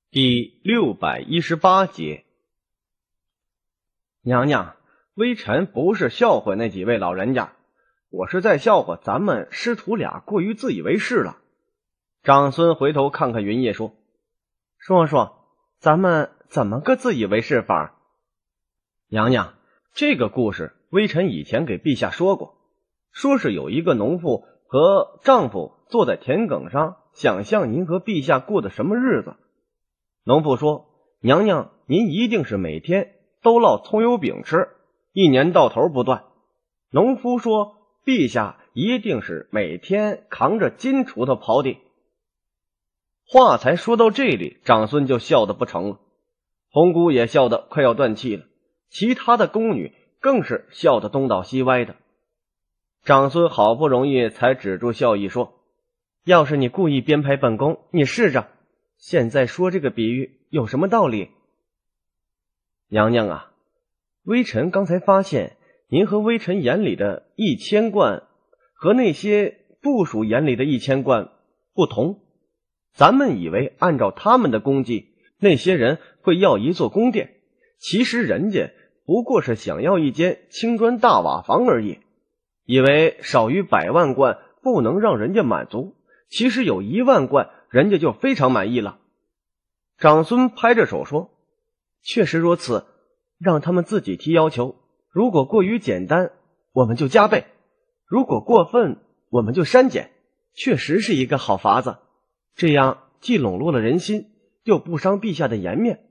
第618节。娘娘，微臣不是笑话那几位老人家，我是在笑话咱们师徒俩过于自以为是了。长孙回头看看云烨说，说咱们怎么个自以为是法？娘娘，这个故事微臣以前给陛下说过，说是有一个农妇和丈夫坐在田埂上，想象您和陛下过的什么日子。农妇说，娘娘您一定是每天都烙葱油饼吃，一年到头不断。农夫说，陛下一定是每天扛着金锄头刨地。话才说到这里，长孙就笑得不成了，红姑也笑得快要断气了，其他的宫女更是笑得东倒西歪的。长孙好不容易才止住笑意说，要是你故意编排本宫，你试着现在说这个比喻有什么道理？娘娘啊，微臣刚才发现您和微臣眼里的1000贯和那些部属眼里的1000贯不同。咱们以为按照他们的功绩，那些人会要一座宫殿，其实人家不过是想要一间青砖大瓦房而已，以为少于100万贯不能让人家满足，其实有1万贯人家就非常满意了。长孙拍着手说，确实如此，让他们自己提要求，如果过于简单我们就加倍，如果过分我们就删减，确实是一个好法子，这样既笼络了人心，又不伤陛下的颜面。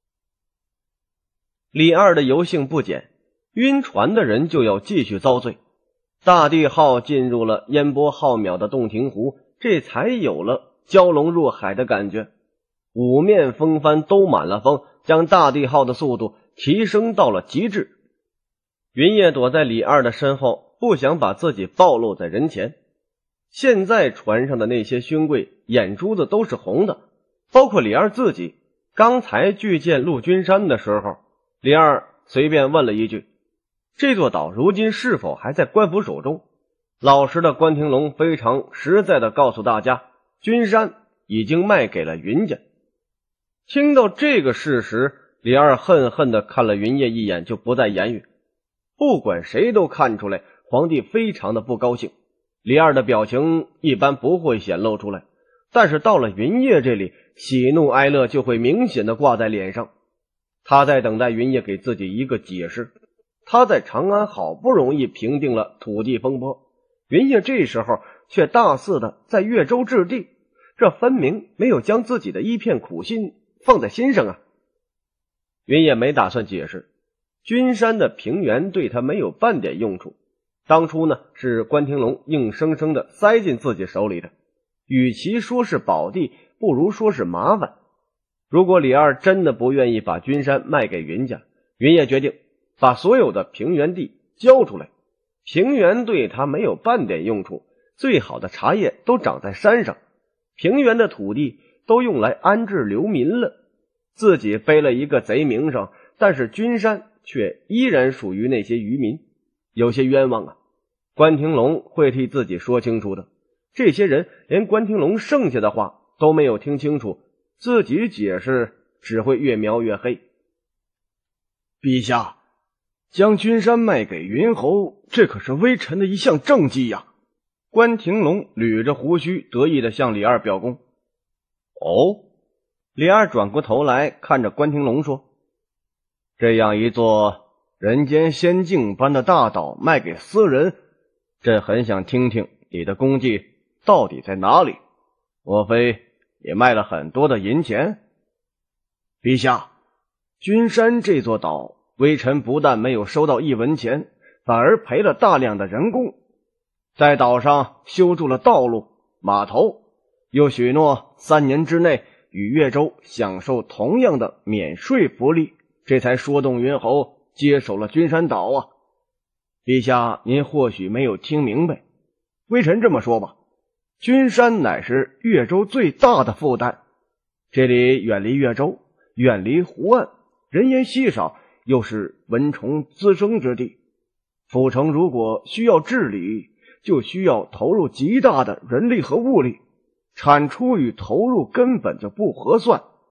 李二的游兴不减，晕船的人就要继续遭罪。大地号进入了烟波浩渺的洞庭湖，这才有了蛟龙入海的感觉。五面风帆都满了风，将大地号的速度提升到了极致。云烨躲在李二的身后，不想把自己暴露在人前。现在船上的那些勋贵眼珠子都是红的，包括李二自己。刚才拒见陆君山的时候，李二随便问了一句，这座岛如今是否还在官府手中？老实的关廷龙非常实在地告诉大家，君山已经卖给了云家。听到这个事实，李二恨恨地看了云烨一眼，就不再言语。不管谁都看出来皇帝非常的不高兴，李二的表情一般不会显露出来，但是到了云烨这里，喜怒哀乐就会明显的挂在脸上。他在等待云烨给自己一个解释。他在长安好不容易平定了土地风波，云烨这时候却大肆的在越州置地，这分明没有将自己的一片苦心放在心上啊。云烨没打算解释，君山的平原对他没有半点用处，当初呢是关廷龙硬生生的塞进自己手里的，与其说是宝地，不如说是麻烦。如果李二真的不愿意把君山卖给云家，云烨决定把所有的平原地交出来。平原对他没有半点用处，最好的茶叶都长在山上，平原的土地都用来安置流民了。自己背了一个贼名声，但是君山却依然属于那些渔民，有些冤枉啊。关廷龙会替自己说清楚的，这些人连关廷龙剩下的话都没有听清楚，自己解释只会越描越黑。 陛下，将君山卖给云侯，这可是微臣的一项政绩呀。 关廷龙捋着胡须得意地向李二表功。哦，李二转过头来看着关廷龙说，这样一座人间仙境般的大岛卖给私人，朕很想听听你的功绩到底在哪里，莫非也卖了很多的银钱？ 陛下，君山这座岛微臣不但没有收到1文钱，反而赔了大量的人工，在岛上修筑了道路、码头，又许诺3年之内与越州享受同样的免税福利，这才说动云侯接手了君山岛啊。陛下您或许没有听明白，微臣这么说吧，君山乃是越州最大的负担，这里远离越州，远离湖岸，人烟稀少，又是蚊虫滋生之地，府城如果需要治理，就需要投入极大的人力和物力，产出与投入根本就不合算。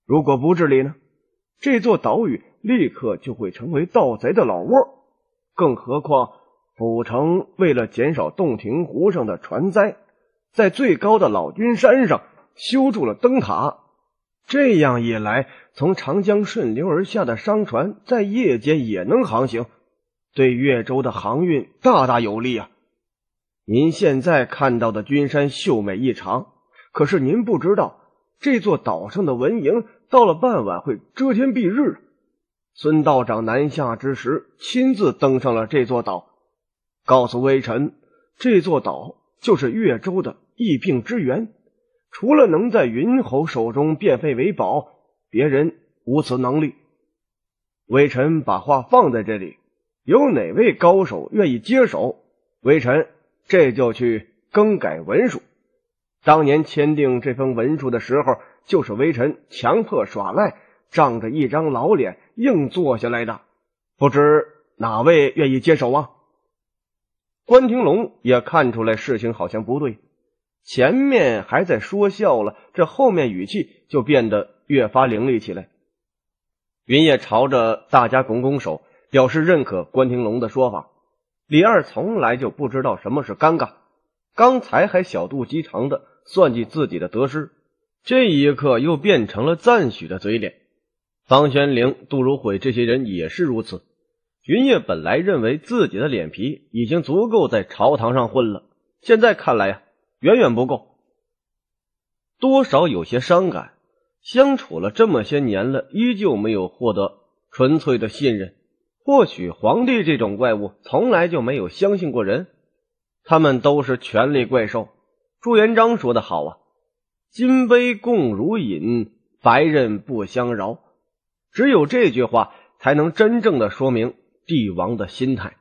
如果不治理呢，这座岛屿立刻就会成为盗贼的老窝。更何况府城为了减少洞庭湖上的船灾，在最高的老君山上修筑了灯塔。这样一来，从长江顺流而下的商船在夜间也能航行，对越州的航运大大有利啊！您现在看到的君山秀美异常，可是您不知道，这座岛上的文营到了傍晚会遮天蔽日。孙道长南下之时，亲自登上了这座岛，告诉微臣，这座岛就是越州的疫病之源，除了能在云侯手中变废为宝，别人无此能力。微臣把话放在这里，有哪位高手愿意接手，微臣这就去更改文书。当年签订这封文书的时候，就是微臣强迫耍赖，仗着一张老脸硬做下来的，不知哪位愿意接手啊？关廷龙也看出来事情好像不对，前面还在说笑了，这后面语气就变得越发凌厉起来。云烨朝着大家拱拱手，表示认可关廷龙的说法。李二从来就不知道什么是尴尬，刚才还小肚鸡肠的算计自己的得失，这一刻又变成了赞许的嘴脸。方玄龄、杜如晦这些人也是如此。云烨本来认为自己的脸皮已经足够在朝堂上混了，现在看来远远不够，多少有些伤感。相处了这么些年了，依旧没有获得纯粹的信任。或许皇帝这种怪物从来就没有相信过人，他们都是权力怪兽。朱元璋说得好啊，金杯共如饮，白刃不相饶。只有这句话才能真正的说明帝王的心态。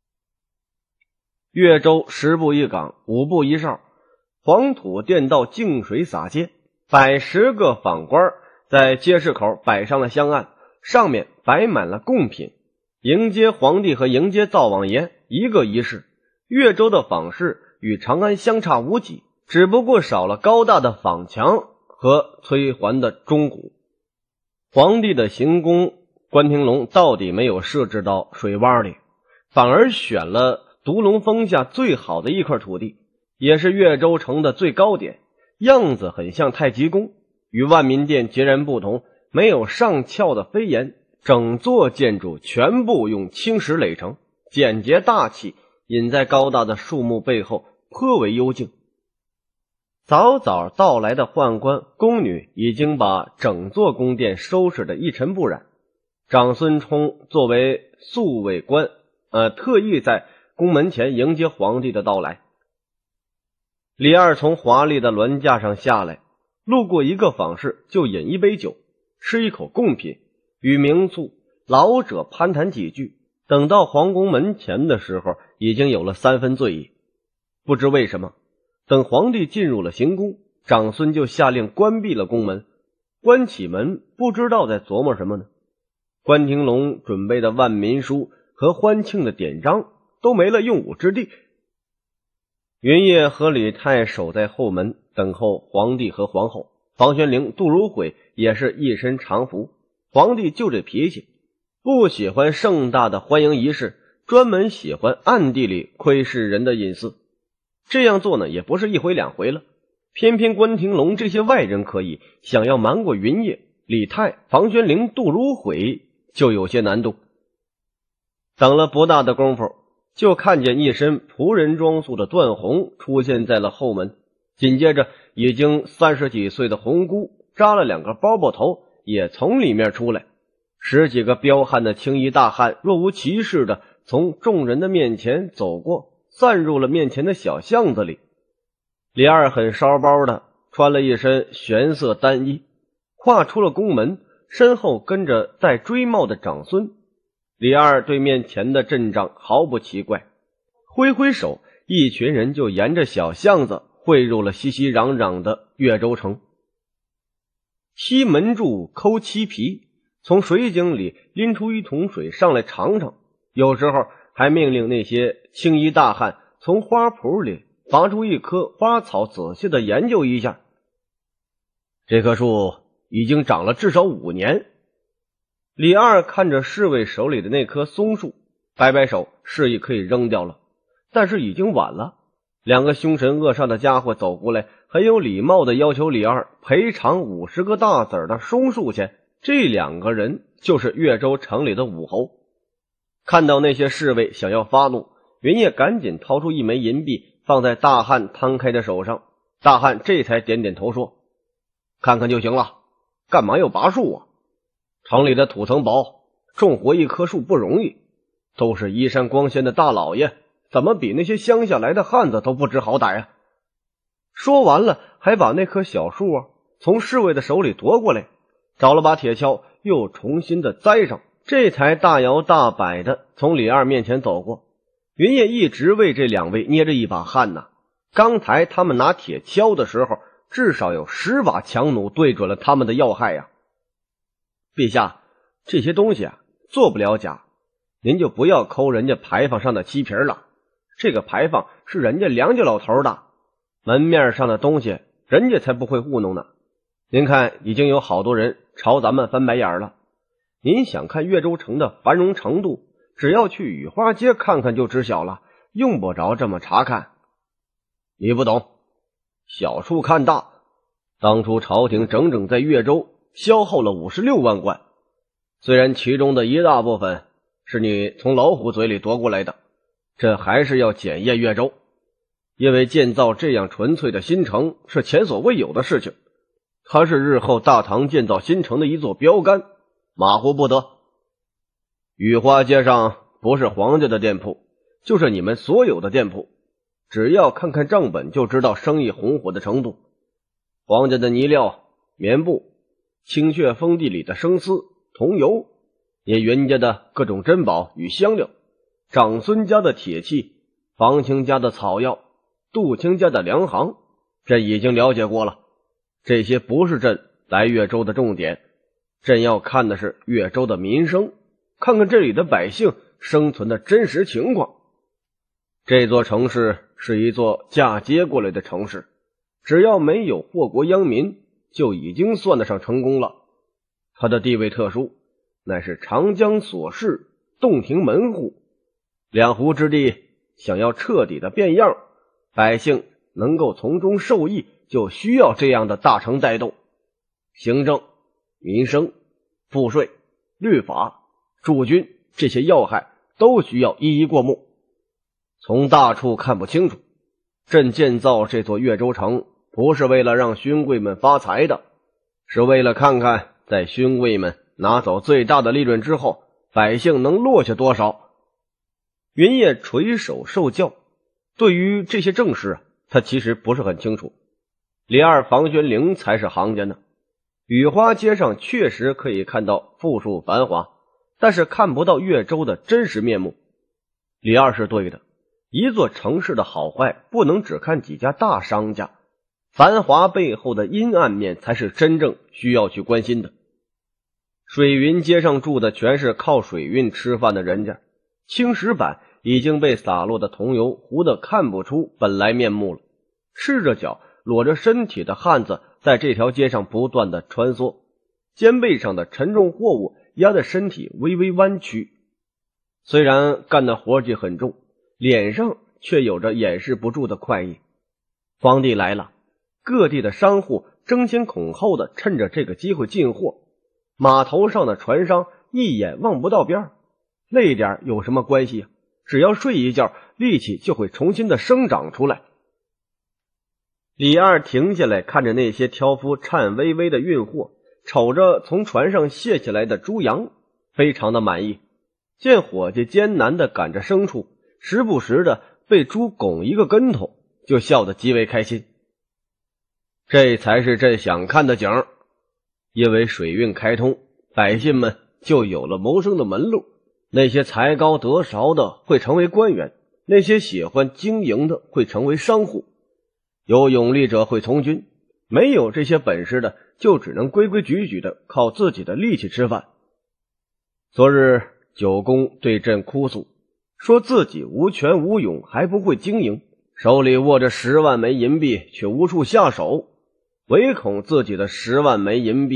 越州10步一岗，5步一哨，黄土垫道，净水洒街，百10个坊官在街市口摆上了香案，上面摆满了贡品，迎接皇帝和迎接灶王爷一个仪式。越州的坊市与长安相差无几，只不过少了高大的坊墙和催环的钟鼓。皇帝的行宫，关廷龙到底没有设置到水洼里，反而选了独龙峰下最好的一块土地，也是越州城的最高点，样子很像太极宫，与万民殿截然不同，没有上翘的飞檐，整座建筑全部用青石垒成，简洁大气，隐在高大的树木背后，颇为幽静。早早到来的宦官宫女已经把整座宫殿收拾得一尘不染。长孙冲作为宿卫官，特意在宫门前迎接皇帝的到来。李二从华丽的銮驾上下来，路过一个坊市就饮一杯酒，吃一口贡品，与名宿老者攀谈几句。等到皇宫门前的时候，已经有了3分醉意。不知为什么，等皇帝进入了行宫，长孙就下令关闭了宫门。关起门，不知道在琢磨什么呢。关廷龙准备的万民书和欢庆的典章都没了用武之地。云烨和李泰守在后门等候皇帝和皇后，房玄龄、杜如晦也是一身常服。皇帝就这脾气，不喜欢盛大的欢迎仪式，专门喜欢暗地里窥视人的隐私。这样做呢，也不是一回两回了。偏偏关廷龙这些外人可以，想要瞒过云烨、李泰、房玄龄、杜如晦就有些难度。等了不大的功夫，就看见一身仆人装束的段宏出现在了后门，紧接着已经30几岁的红姑扎了2个包包头也从里面出来，10几个彪悍的青衣大汉若无其事的从众人的面前走过，散入了面前的小巷子里。李二很烧包的穿了一身玄色单衣，跨出了宫门，身后跟着戴锥帽的长孙。李二对面前的阵仗毫不奇怪，挥挥手，一群人就沿着小巷子汇入了熙熙攘攘的越州城。踢门柱，抠漆皮，从水井里拎出一桶水上来尝尝，有时候还命令那些青衣大汉从花圃里拔出一棵花草，仔细的研究一下。这棵树已经长了至少5年。李二看着侍卫手里的那棵松树，摆摆手，示意可以扔掉了，但是已经晚了。2个凶神恶煞的家伙走过来，很有礼貌地要求李二赔偿50个大子的松树钱。这2个人就是越州城里的武侯。看到那些侍卫想要发怒，云烨赶紧掏出1枚银币放在大汉摊开的手上，大汉这才点点头说：看看就行了，干嘛要拔树啊？城里的土层薄，种活一棵树不容易，都是衣衫光鲜的大老爷，怎么比那些乡下来的汉子都不知好歹啊？说完了，还把那棵小树从侍卫的手里夺过来，找了把铁锹又重新的栽上，这才大摇大摆的从李二面前走过。云烨一直为这2位捏着一把汗呐，刚才他们拿铁锹的时候，至少有10把强弩对准了他们的要害呀。陛下，这些东西做不了假，您就不要抠人家牌坊上的漆皮了，这个牌坊是人家梁家老头的，门面上的东西人家才不会糊弄呢。您看已经有好多人朝咱们翻白眼了，您想看越州城的繁荣程度，只要去雨花街看看就知晓了，用不着这么查看。你不懂，小处看大，当初朝廷整整在越州消耗了56万贯，虽然其中的一大部分是你从老虎嘴里夺过来的，这还是要检验越州，因为建造这样纯粹的新城是前所未有的事情，它是日后大唐建造新城的一座标杆，马虎不得。雨花街上不是皇家的店铺，就是你们所有的店铺，只要看看账本就知道生意红火的程度。皇家的泥料、棉布、青雀封地里的生丝、桐油，也云家的各种珍宝与香料，长孙家的铁器，房卿家的草药，杜卿家的粮行，朕已经了解过了，这些不是朕来越州的重点，朕要看的是越州的民生，看看这里的百姓生存的真实情况。这座城市是一座嫁接过来的城市，只要没有祸国殃民，就已经算得上成功了。它的地位特殊，乃是长江所示，洞庭门户，两湖之地，想要彻底的变样，百姓能够从中受益，就需要这样的大城带动。行政、民生、赋税、律法、驻军这些要害都需要一一过目。从大处看不清楚，朕建造这座越州城不是为了让勋贵们发财的，是为了看看在勋贵们拿走最大的利润之后，百姓能落下多少。云烨垂手受教，对于这些政事他其实不是很清楚。李二、房玄龄才是行家呢。雨花街上确实可以看到富庶繁华，但是看不到越州的真实面目。李二是对的，一座城市的好坏不能只看几家大商家，繁华背后的阴暗面才是真正需要去关心的。水云街上住的全是靠水运吃饭的人家，青石板已经被洒落的桐油糊得看不出本来面目了，赤着脚裸着身体的汉子在这条街上不断的穿梭，肩背上的沉重货物压得身体微微弯曲，虽然干的活计很重，脸上却有着掩饰不住的快意。皇帝来了，各地的商户争先恐后的趁着这个机会进货，码头上的船商一眼望不到边，累点有什么关系只要睡一觉，力气就会重新的生长出来。李二停下来看着那些挑夫颤巍巍的运货，瞅着从船上卸下来的猪羊，非常的满意。见伙计艰难的赶着牲畜，时不时的被猪拱一个跟头，就笑得极为开心。这才是朕想看的景儿，因为水运开通，百姓们就有了谋生的门路，那些才高德韶的会成为官员，那些喜欢经营的会成为商户，有勇力者会从军，没有这些本事的就只能规规矩矩的靠自己的力气吃饭。昨日九公对朕哭诉，说自己无权无勇，还不会经营，手里握着10万枚银币却无处下手，唯恐自己的10万枚银币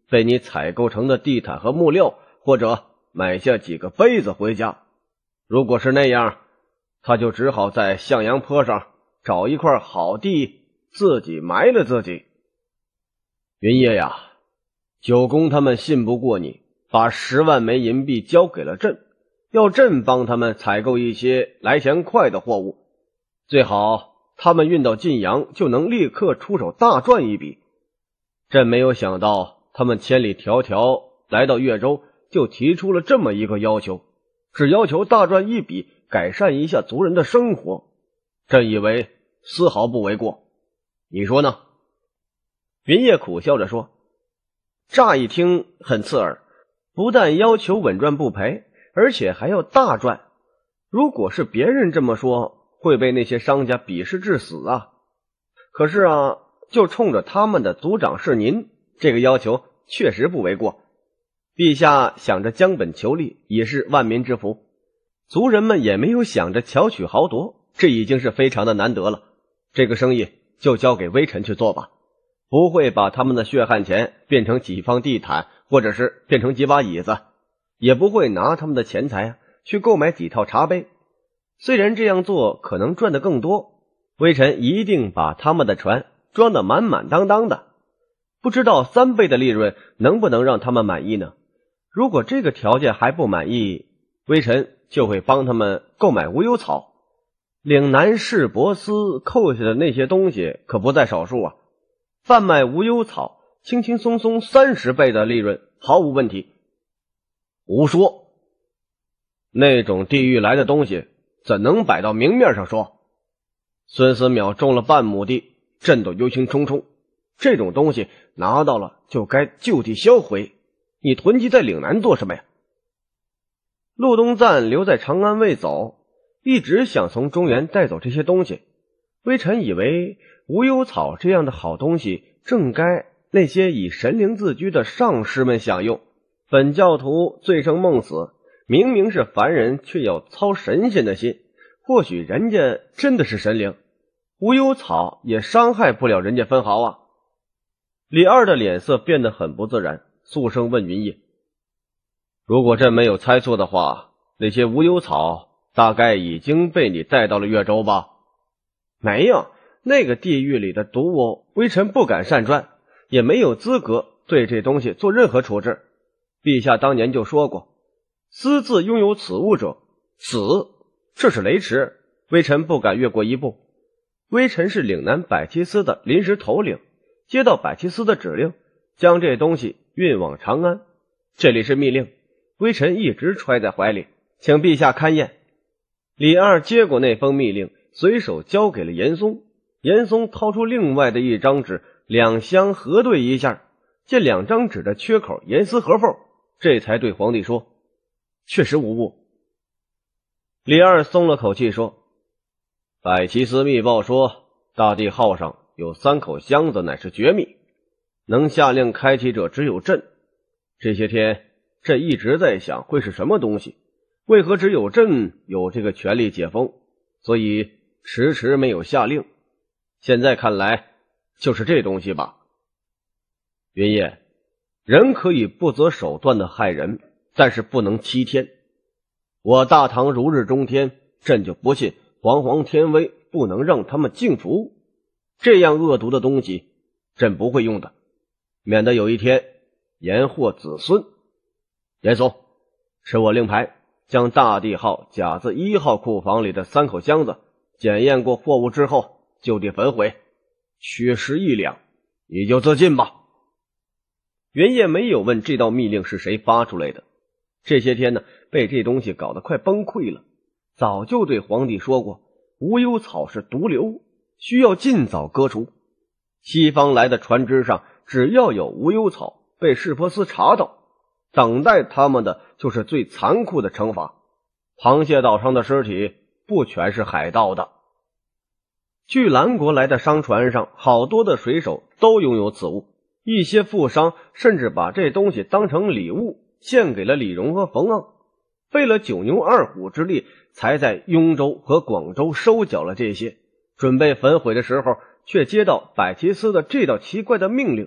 被你采购成的地毯和木料，或者买下几个杯子回家。如果是那样，他就只好在向阳坡上找一块好地，自己埋了自己。云夜呀，九公他们信不过你，把10万枚银币交给了朕，要朕帮他们采购一些来钱快的货物，最好他们运到晋阳就能立刻出手大赚一笔。朕没有想到他们千里迢迢来到越州，就提出了这么一个要求，只要求大赚一笔，改善一下族人的生活。朕以为丝毫不为过，你说呢？云夜苦笑着说，乍一听很刺耳，不但要求稳赚不赔，而且还要大赚。如果是别人这么说，会被那些商家鄙视致死啊。可是啊，就冲着他们的族长是您，这个要求确实不为过。陛下想着将本求利，已是万民之福，族人们也没有想着巧取豪夺，这已经是非常的难得了。这个生意就交给微臣去做吧，不会把他们的血汗钱变成几方地毯，或者是变成几把椅子，也不会拿他们的钱财去购买几套茶杯。虽然这样做可能赚得更多，微臣一定把他们的船装得满满当当的。不知道3倍的利润能不能让他们满意呢？如果这个条件还不满意，微臣就会帮他们购买无忧草。岭南市舶司扣下的那些东西可不在少数啊，贩卖无忧草轻轻松松30倍的利润毫无问题。胡说，那种地狱来的东西怎能摆到明面上说？孙思邈种了半亩地，朕都忧心忡忡，这种东西拿到了就该就地销毁，你囤积在岭南做什么呀？陆东赞留在长安未走，一直想从中原带走这些东西。微臣以为无忧草这样的好东西正该那些以神灵自居的上师们享用，本教徒醉生梦死，明明是凡人，却要操神仙的心，或许人家真的是神灵，无忧草也伤害不了人家分毫啊。李二的脸色变得很不自然，肃声问云夜，如果朕没有猜错的话，那些无忧草大概已经被你带到了越州吧？没有，那个地狱里的毒物微臣不敢擅专，也没有资格对这东西做任何处置。陛下当年就说过，私自拥有此物者死，这是雷池，微臣不敢越过一步。微臣是岭南百骑司的临时头领，接到百骑司的指令，将这东西运往长安。这里是密令，微臣一直揣在怀里，请陛下勘验。李二接过那封密令，随手交给了严嵩。严嵩掏出另外的一张纸，两相核对一下，见2张纸的缺口严丝合缝，这才对皇帝说，确实无误。李二松了口气说，百骑司密报说，大地号上有3口箱子乃是绝密，能下令开启者只有朕。这些天朕一直在想会是什么东西，为何只有朕有这个权力解封，所以迟迟没有下令。现在看来就是这东西吧。云夜，人可以不择手段的害人，但是不能欺天。我大唐如日中天，朕就不信皇皇天威不能让他们敬服。这样恶毒的东西朕不会用的，免得有一天延祸子孙。严嵩，持我令牌，将大地号甲字1号库房里的3口箱子检验过货物之后就地焚毁，缺失1两，你就自尽吧。云夜没有问这道密令是谁发出来的，这些天呢，被这东西搞得快崩溃了。早就对皇帝说过，无忧草是毒瘤，需要尽早割除。西方来的船只上只要有无忧草被市舶司查到，等待他们的就是最残酷的惩罚。螃蟹岛上的尸体不全是海盗的。据兰国来的商船上，好多的水手都拥有此物，一些富商甚至把这东西当成礼物献给了李荣和冯盎，费了9牛2虎之力，才在雍州和广州收缴了这些。准备焚毁的时候，却接到百骑司的这道奇怪的命令，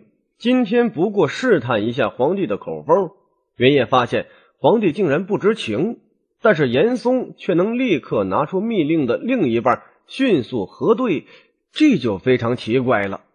今天不过试探一下皇帝的口风，袁业发现皇帝竟然不知情，但是严嵩却能立刻拿出密令的另一半迅速核对，这就非常奇怪了。